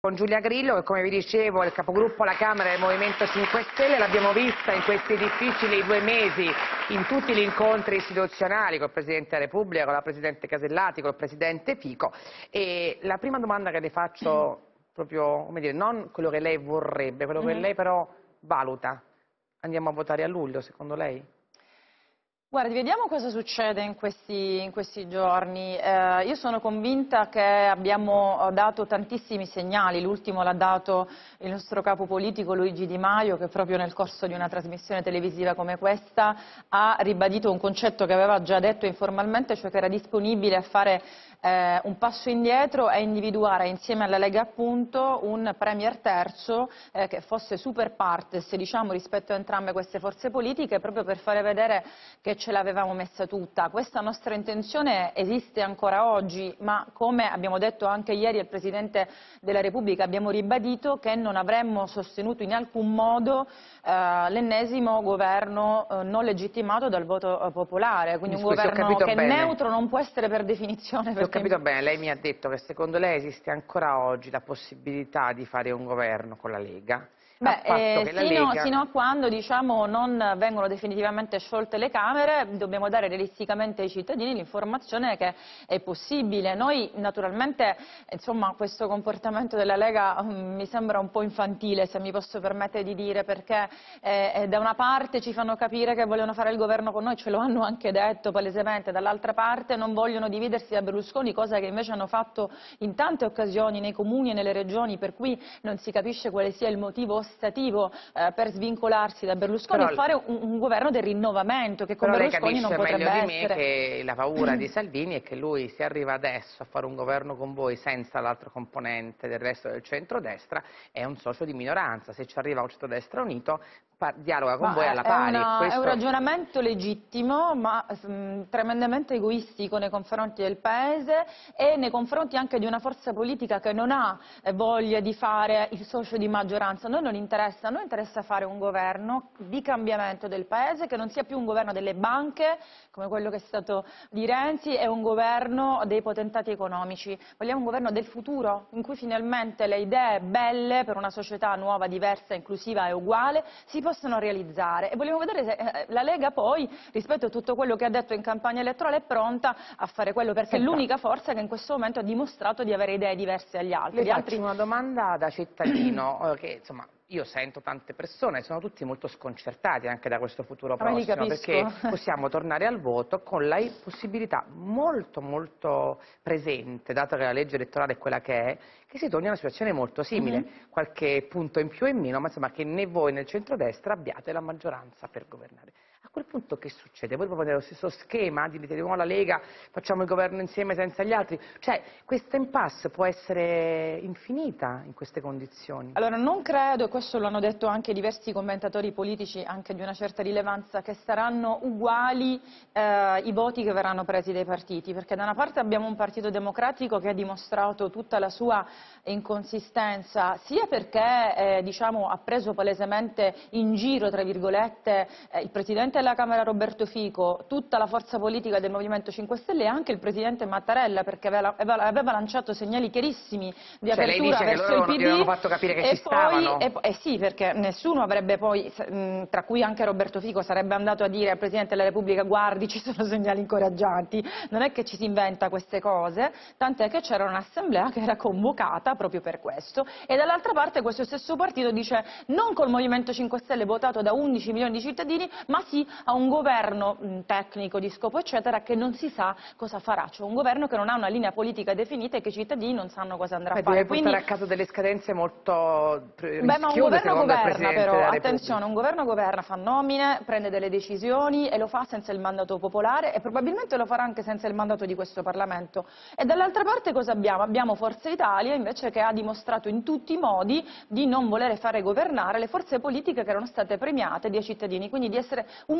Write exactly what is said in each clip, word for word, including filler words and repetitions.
Con Giulia Grillo, che come vi dicevo è il capogruppo alla Camera del Movimento cinque Stelle, l'abbiamo vista in questi difficili due mesi in tutti gli incontri istituzionali col Presidente della Repubblica, con la Presidente Casellati, col Presidente Fico. E la prima domanda che le faccio, proprio, come dire, non quello che lei vorrebbe, quello che Mm-hmm. lei però valuta. Andiamo a votare a luglio, secondo lei? Guardi, vediamo cosa succede in questi, in questi giorni. Eh, io sono convinta che abbiamo dato tantissimi segnali, l'ultimo l'ha dato il nostro capo politico Luigi Di Maio, che proprio nel corso di una trasmissione televisiva come questa ha ribadito un concetto che aveva già detto informalmente, cioè che era disponibile a fare eh, un passo indietro e individuare insieme alla Lega appunto un premier terzo eh, che fosse super partes, diciamo, rispetto a entrambe queste forze politiche, proprio per fare vedere che ce l'avevamo messa tutta. Questa nostra intenzione esiste ancora oggi, ma come abbiamo detto anche ieri al Presidente della Repubblica, abbiamo ribadito che non avremmo sostenuto in alcun modo eh, l'ennesimo governo eh, non legittimato dal voto eh, popolare, quindi un Scusi, governo che è bene. neutro non può essere per definizione. Se ho capito bene, lei mi ha detto che secondo lei esiste ancora oggi la possibilità di fare un governo con la Lega. Beh, eh, che la sino, Lega... sino a quando diciamo, non vengono definitivamente sciolte le Camere, dobbiamo dare realisticamente ai cittadini l'informazione che è possibile. Noi naturalmente, insomma, questo comportamento della Lega um, mi sembra un po' infantile, se mi posso permettere di dire, perché eh, da una parte ci fanno capire che vogliono fare il governo con noi, ce lo hanno anche detto palesemente, dall'altra parte non vogliono dividersi da Berlusconi, cosa che invece hanno fatto in tante occasioni nei comuni e nelle regioni, per cui non si capisce quale sia il motivo ostativo eh, per svincolarsi da Berlusconi però, e fare un, un governo del rinnovamento che con però Berlusconi non potrebbe essere. Però lei essere. capisce meglio di me che la paura di Salvini è che lui, se arriva adesso a fare un governo con voi senza l'altro componente del resto del centrodestra, è un socio di minoranza. Se ci arriva un centrodestra unito, dialoga con Ma voi alla è, pari. una, Questo... è un ragionamento legittimo, ma mh, tremendamente egoistico nei confronti del Paese e nei confronti anche di una forza politica che non ha eh, voglia di fare il socio di maggioranza. A noi non interessa, a noi interessa fare un governo di cambiamento del Paese, che non sia più un governo delle banche, come quello che è stato di Renzi, è un governo dei potentati economici. Vogliamo un governo del futuro, in cui finalmente le idee belle per una società nuova, diversa, inclusiva e uguale si possono realizzare, e vogliamo vedere se la Lega poi, rispetto a tutto quello che ha detto in campagna elettorale, è pronta a fare quello, perché è l'unica forza che in questo momento ha dimostrato di avere idee diverse agli altri. Le Gli faccio altri... una domanda da cittadino, che insomma io sento tante persone, sono tutti molto sconcertati anche da questo futuro prossimo, perché possiamo tornare al voto con la possibilità molto molto presente, data che la legge elettorale è quella che è, che si torni a una situazione molto simile, mm-hmm. qualche punto in più e in meno, ma insomma che né voi né il centrodestra abbiate la maggioranza per governare. A quel punto che succede? Voi proponete lo stesso schema, dite di nuovo alla Lega, facciamo il governo insieme senza gli altri? Cioè, questa impasse può essere infinita in queste condizioni? Allora, non credo, e questo lo hanno detto anche diversi commentatori politici, anche di una certa rilevanza, che saranno uguali eh, i voti che verranno presi dai partiti, perché da una parte abbiamo un partito democratico che ha dimostrato tutta la sua inconsistenza, sia perché eh, diciamo, ha preso palesemente in giro, tra virgolette, eh, il Presidente della Camera Roberto Fico, tutta la forza politica del Movimento cinque Stelle e anche il Presidente Mattarella, perché aveva, aveva lanciato segnali chiarissimi di cioè, apertura lei dice verso che loro il P D. Avevano fatto capire che e ci poi, stavano? E, eh sì, perché nessuno avrebbe poi, tra cui anche Roberto Fico, sarebbe andato a dire al Presidente della Repubblica: guardi, ci sono segnali incoraggianti. Non è che ci si inventa queste cose, tant'è che c'era un'assemblea che era convocata proprio per questo, e dall'altra parte questo stesso partito dice non col Movimento cinque Stelle votato da undici milioni di cittadini, ma sì a un governo mh, tecnico di scopo eccetera che non si sa cosa farà, cioè un governo che non ha una linea politica definita e che i cittadini non sanno cosa andrà Beh, a fare. deve portare Quindi, a casa delle scadenze molto rischiose. Beh, ma un governo governa però, attenzione, un governo governa, fa nomine, prende delle decisioni e lo fa senza il mandato popolare e probabilmente lo farà anche senza il mandato di questo Parlamento. E dall'altra parte cosa abbiamo? Abbiamo Forza Italia invece che ha dimostrato in tutti i modi di non volere fare governare le forze politiche che erano state premiate dai cittadini, quindi di essere un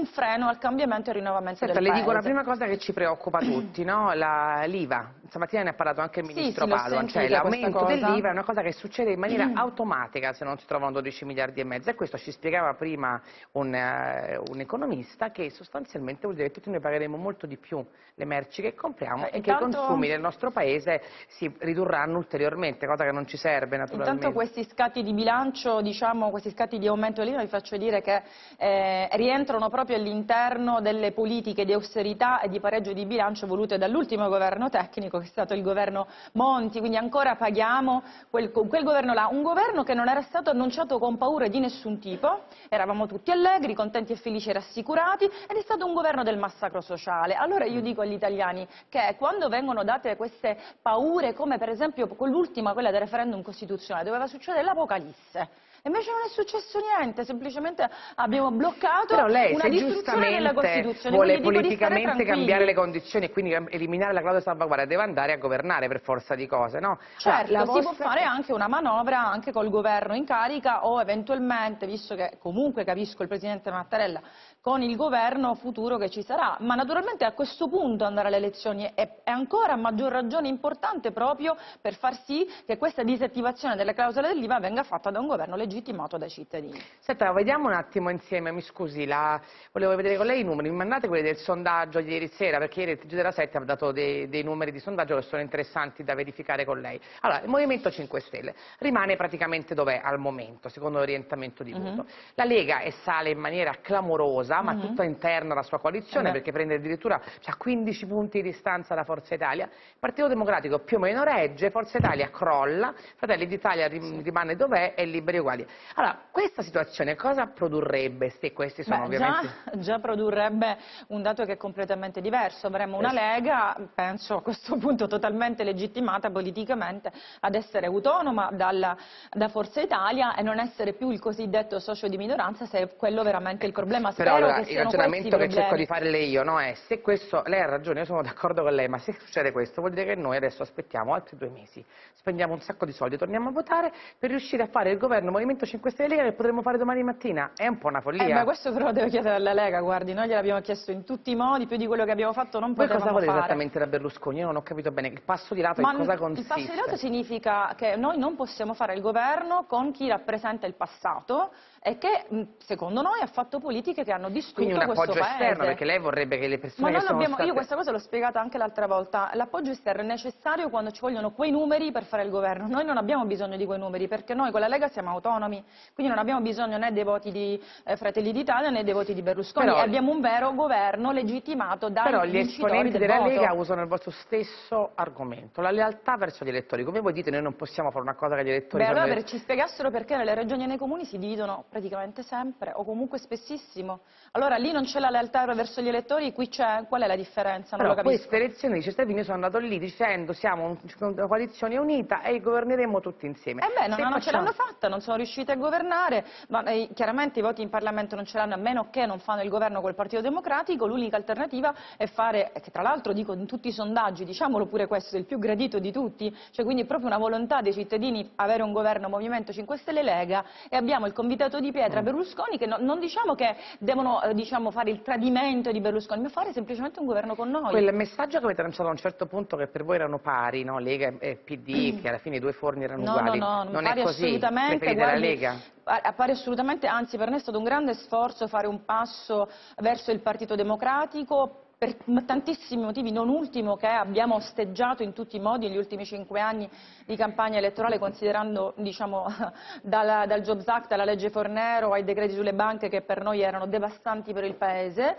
un freno al cambiamento e al rinnovamento Senta, del le Paese. dico la prima cosa che ci preoccupa tutti, no? l'I V A. Stamattina ne ha parlato anche il ministro sì, sì, Padoan, cioè l'aumento dell'I V A è una cosa che succede in maniera Mm. automatica se non si trovano dodici miliardi e mezzo, e questo ci spiegava prima un, uh, un economista, che sostanzialmente vuol dire che tutti noi pagheremo molto di più le merci che compriamo eh, e intanto... che i consumi nel nostro paese si ridurranno ulteriormente, cosa che non ci serve naturalmente. Intanto questi scatti di bilancio, diciamo, questi scatti di aumento dell'I V A, vi faccio dire che eh, rientrano proprio all'interno delle politiche di austerità e di pareggio di bilancio volute dall'ultimo governo tecnico, che è stato il governo Monti, quindi ancora paghiamo quel, quel governo là, un governo che non era stato annunciato con paure di nessun tipo, eravamo tutti allegri, contenti e felici e rassicurati, ed è stato un governo del massacro sociale. Allora io dico agli italiani che quando vengono date queste paure, come per esempio con l'ultima, quella del referendum costituzionale, doveva succedere l'apocalisse. Invece non è successo niente, semplicemente abbiamo bloccato Però lei, una se distruzione della Costituzione. vuole Quindi dico di stare politicamente tranquilli. cambiare le condizioni e quindi eliminare la clausola di salvaguardia, deve andare a governare per forza di cose, no? Certo, allora, si vostra... può fare anche una manovra anche col governo in carica, o eventualmente, visto che comunque capisco il Presidente Mattarella, con il governo futuro che ci sarà, ma naturalmente a questo punto andare alle elezioni è, è ancora a maggior ragione importante, proprio per far sì che questa disattivazione delle clausole dell'I V A venga fatta da un governo legittimato dai cittadini. Senta, vediamo un attimo insieme, mi scusi, la... volevo vedere con lei i numeri, mi mandate quelli del sondaggio di ieri sera, perché ieri il T G della sette ha dato dei, dei numeri di sondaggio che sono interessanti da verificare con lei. Allora, il Movimento cinque Stelle rimane praticamente dov'è al momento, secondo l'orientamento di voto. Mm-hmm. La Lega è sale in maniera clamorosa, ma mm-hmm. tutta interna alla sua coalizione, eh perché prende addirittura cioè, quindici punti di distanza da Forza Italia. Il Partito Democratico più o meno regge, Forza Italia crolla, Fratelli d'Italia rim rimane dov'è e Liberi Uguali. Allora, questa situazione cosa produrrebbe se questi sono Beh, ovviamente... Già, già produrrebbe un dato che è completamente diverso. Avremmo una Lega, penso a questo punto totalmente legittimata politicamente ad essere autonoma dalla, da Forza Italia e non essere più il cosiddetto socio di minoranza, se è quello veramente il problema. Spero Però allora, che il ragionamento che cerco di farle io, no, è se questo, lei ha ragione, io sono d'accordo con lei, ma se succede questo vuol dire che noi adesso aspettiamo altri due mesi, spendiamo un sacco di soldi, torniamo a votare per riuscire a fare il governo Movimento cinque Stelle Lega che potremmo fare domani mattina. È un po' una follia. Eh, ma questo però lo devo chiedere alla Lega, guardi, noi gliel'abbiamo chiesto in tutti i modi, più di quello che abbiamo fatto non Voi potevamo cosa volete fare. esattamente da Berlusconi? Io non ho capito bene, il passo di lato ma in cosa consiste? Il passo di lato significa che noi non possiamo fare il governo con chi rappresenta il passato e che secondo noi ha fatto politiche che hanno distrutto questo paese. Quindi un appoggio esterno, perché lei vorrebbe che le persone ma che sono abbiamo, state... Io questa cosa l'ho spiegata anche l'altra volta, l'appoggio esterno è necessario quando ci vogliono quei numeri per fare il governo. Noi non abbiamo bisogno di quei numeri, perché noi con la Lega siamo autonomi, quindi non abbiamo bisogno né dei voti di eh, Fratelli d'Italia né dei voti di Berlusconi, però, e abbiamo un vero governo legittimato dai però gli esponenti della voto. Lega usano il vostro stesso argomento, la lealtà verso gli elettori. Come voi dite, noi non possiamo fare una cosa che gli elettori... Beh, allora le... per, ci spiegassero perché nelle regioni e nei comuni si dividono praticamente sempre, o comunque spessissimo. Allora lì non c'è la lealtà verso gli elettori, qui c'è. Qual è la differenza? Non Però lo capisco. queste elezioni i cittadini sono andati lì dicendo siamo una coalizione unita e governeremo tutti insieme. Eh beh, non, non facciamo... ce l'hanno fatta, non sono riusciti a governare, ma eh, chiaramente i voti in Parlamento non ce l'hanno, a meno che non fanno il governo col Partito Democratico. L'unica alternativa è fare, che tra l'altro dico in tutti i sondaggi, diciamolo pure questo, è il più gradito di tutti, cioè quindi proprio una volontà dei cittadini avere un governo Movimento cinque Stelle Lega, e abbiamo il convitato di pietra mm. Berlusconi, che no, non diciamo che devono eh, diciamo, fare il tradimento di Berlusconi, ma fare semplicemente un governo con noi. Quel messaggio che avete lanciato a un certo punto, che per voi erano pari, no? Lega e P D, che alla fine i due forni erano no, uguali, no, no, non, non pari è così? Assolutamente, Preferite guardi, la Lega? Appare assolutamente, anzi per noi è stato un grande sforzo fare un passo verso il Partito Democratico, per tantissimi motivi, non ultimo che abbiamo osteggiato in tutti i modi negli ultimi cinque anni di campagna elettorale, considerando diciamo, dal, dal Jobs Act alla legge Fornero ai decreti sulle banche, che per noi erano devastanti per il Paese,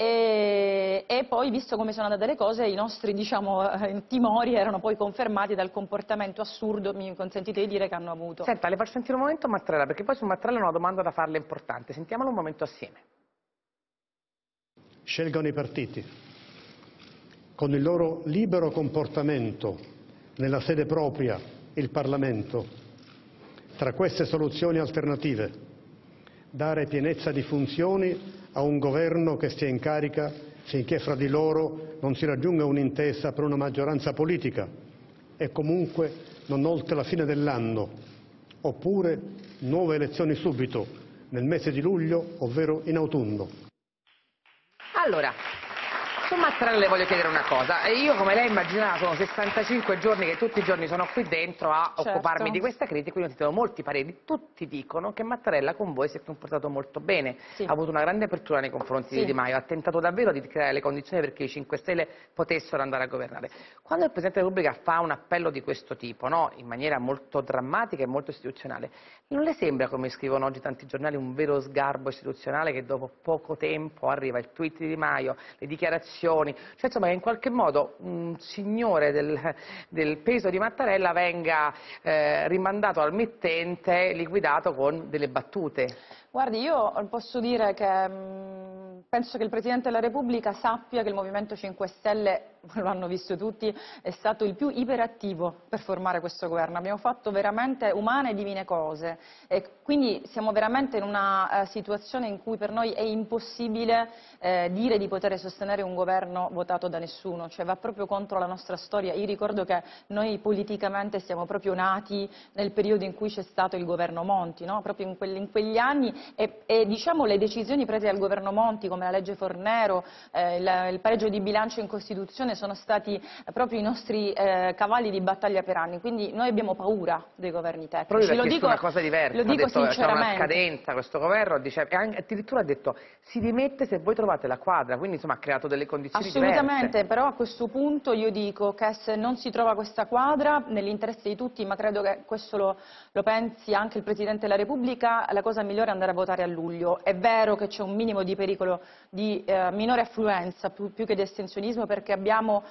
e, e poi visto come sono andate le cose i nostri diciamo, timori erano poi confermati dal comportamento assurdo, mi consentite di dire, che hanno avuto. Senta, le faccio sentire un momento Mattarella, perché poi su Mattarella ho una domanda da farle importante, sentiamolo un momento assieme. Scelgano i partiti, con il loro libero comportamento nella sede propria, il Parlamento, tra queste soluzioni alternative, dare pienezza di funzioni a un governo che stia in carica finché fra di loro non si raggiunga un'intesa per una maggioranza politica e comunque non oltre la fine dell'anno, oppure nuove elezioni subito, nel mese di luglio, ovvero in autunno. Allora, su Mattarella le voglio chiedere una cosa. Io, come lei immaginerà, sono sessantacinque giorni che tutti i giorni sono qui dentro a certo. occuparmi di questa critica, quindi ho sentito molti pareri. Tutti dicono che Mattarella con voi si è comportato molto bene, sì. ha avuto una grande apertura nei confronti sì. di Di Maio, ha tentato davvero di creare le condizioni perché i cinque Stelle potessero andare a governare. Quando il Presidente della Repubblica fa un appello di questo tipo, no? In maniera molto drammatica e molto istituzionale, non le sembra, come scrivono oggi tanti giornali, un vero sgarbo istituzionale che dopo poco tempo arriva il tweet di Di Maio, le dichiarazioni, cioè insomma che in qualche modo un signore del, del peso di Mattarella venga eh, rimandato al mittente, liquidato con delle battute? Guardi, io posso dire che mh, penso che il Presidente della Repubblica sappia che il Movimento cinque Stelle, lo hanno visto tutti, è stato il più iperattivo per formare questo governo. Abbiamo fatto veramente umane e divine cose e quindi siamo veramente in una uh, situazione in cui per noi è impossibile eh, dire di poter sostenere un governo votato da nessuno, cioè va proprio contro la nostra storia. Io ricordo che noi politicamente siamo proprio nati nel periodo in cui c'è stato il governo Monti, no? Proprio in, quelli, in quegli anni e, e diciamo le decisioni prese dal governo Monti come la legge Fornero, eh, il, il pareggio di bilancio in Costituzione sono stati eh, proprio i nostri eh, cavalli di battaglia per anni, quindi noi abbiamo paura dei governi tecnici. Proprio lo dico, una cosa diversa, lo dico ha detto sinceramente. C'è una scadenza questo governo, dice, e anche, addirittura ha detto si dimette se voi trovate la quadra, quindi insomma ha creato delle condizioni Assolutamente, diverse. Però a questo punto io dico che se non si trova questa quadra nell'interesse di tutti, ma credo che questo lo, lo pensi anche il Presidente della Repubblica, la cosa migliore è andare a votare a luglio. È vero che c'è un minimo di pericolo di eh, minore affluenza più, più che di astensionismo perché abbiamo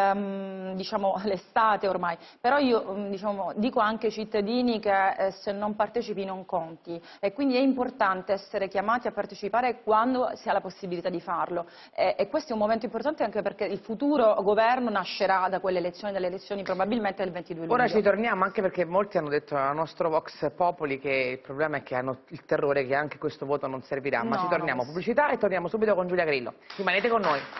ehm, diciamo, l'estate ormai, però io diciamo, dico anche ai cittadini che eh, se non partecipi non conti e quindi è importante essere chiamati a partecipare quando si ha la possibilità di farlo e, e questo è un momento importante anche perché il futuro governo nascerà da quelle elezioni, dalle elezioni probabilmente del ventidue luglio. Ora ci torniamo anche perché molti hanno detto al nostro Vox Populi che il problema è che hanno il terrore che anche questo voto non servirà, ma no, ci torniamo, no. pubblicità e torniamo subito con Giulia Grillo. Rimanete con noi.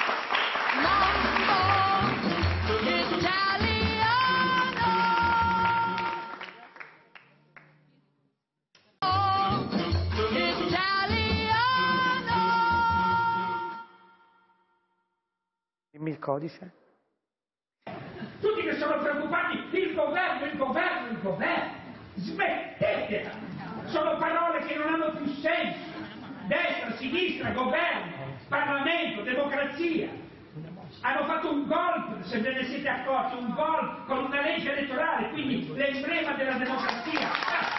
Dimmi il codice. Tutti che sono preoccupati, il governo, il governo, il governo. Smettetela! Sono parole che non hanno più senso. Destra, sinistra, governo, Parlamento, democrazia. Hanno fatto un golpe, se ve ne siete accorti, un golpe con una legge elettorale, quindi l'emblema della democrazia.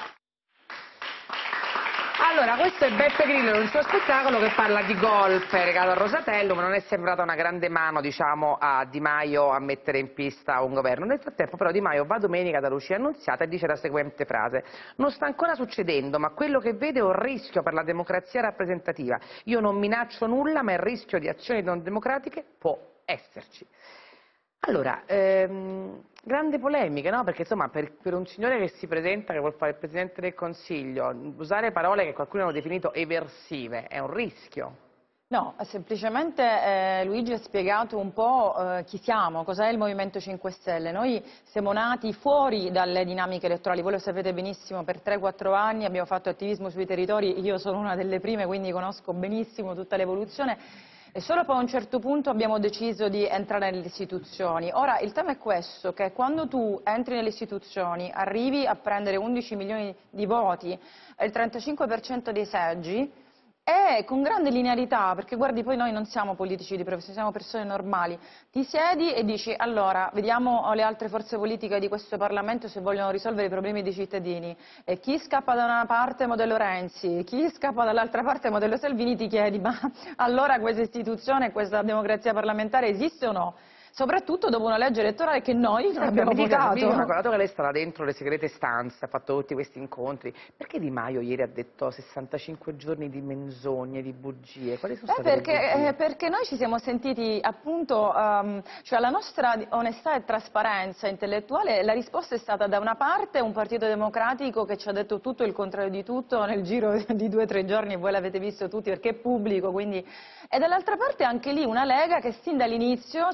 Allora, questo è Beppe Grillo in un suo spettacolo che parla di golpe regalo a Rosatellum, non è sembrata una grande mano, diciamo, a Di Maio a mettere in pista un governo. Nel frattempo però Di Maio va domenica da Lucia Annunziata e dice la seguente frase: non sta ancora succedendo, ma quello che vede è un rischio per la democrazia rappresentativa. Io non minaccio nulla, ma il rischio di azioni non democratiche può esserci. Allora, ehm, grande polemica, no? Perché insomma per, per un signore che si presenta, che vuol fare il Presidente del Consiglio, usare parole che qualcuno ha definito eversive è un rischio. No, semplicemente eh, Luigi ha spiegato un po' eh, chi siamo, cos'è il Movimento cinque Stelle. Noi siamo nati fuori dalle dinamiche elettorali, voi lo sapete benissimo, per tre quattro anni abbiamo fatto attivismo sui territori, io sono una delle prime, quindi conosco benissimo tutta l'evoluzione. E solo poi a un certo punto abbiamo deciso di entrare nelle istituzioni. Ora il tema è questo, che quando tu entri nelle istituzioni, arrivi a prendere undici milioni di voti e il trentacinque per cento dei seggi, e con grande linearità, perché guardi poi noi non siamo politici di professione, siamo persone normali, ti siedi e dici allora vediamo le altre forze politiche di questo Parlamento se vogliono risolvere i problemi dei cittadini e chi scappa da una parte modello Renzi, chi scappa dall'altra parte modello Salvini, ti chiedi ma allora questa istituzione, questa democrazia parlamentare esiste o no? Soprattutto dopo una legge elettorale che noi non abbiamo votato. Dato che lei stava dentro le segrete stanze, ha fatto tutti questi incontri, perché Di Maio ieri ha detto sessantacinque giorni di menzogne, di bugie? Quali sono Beh, state perché, le bugie? Eh, perché noi ci siamo sentiti appunto, um, cioè alla nostra onestà e trasparenza intellettuale la risposta è stata da una parte un Partito Democratico che ci ha detto tutto e il contrario di tutto nel giro di due o tre giorni, voi l'avete visto tutti perché è pubblico, quindi... e dall'altra parte anche lì una Lega che sin dall'inizio ci ha detto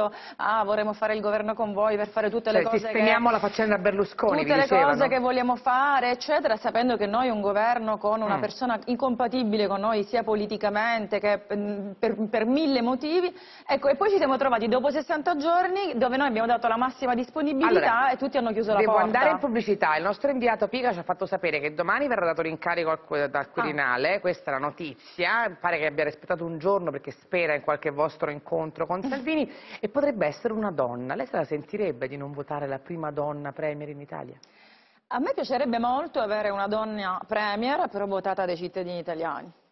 detto ah, vorremmo fare il governo con voi per fare tutte cioè, le cose sistemiamo che... la faccenda Berlusconi, tutte vi le dicevano. cose che vogliamo fare, eccetera, sapendo che noi un governo con una mm. persona incompatibile con noi, sia politicamente che per, per mille motivi, ecco, e poi ci siamo trovati dopo sessanta giorni dove noi abbiamo dato la massima disponibilità allora, e tutti hanno chiuso la devo porta. Devo andare in pubblicità, il nostro inviato Pica ci ha fatto sapere che domani verrà dato l'incarico al, dal Quirinale, ah. questa è la notizia, pare che abbia rispettato un giorno perché spera in qualche vostro incontro con Salvini e potrebbe essere una donna, lei se la sentirebbe di non votare la prima donna premier in Italia? A me piacerebbe molto avere una donna premier, però votata dai cittadini italiani.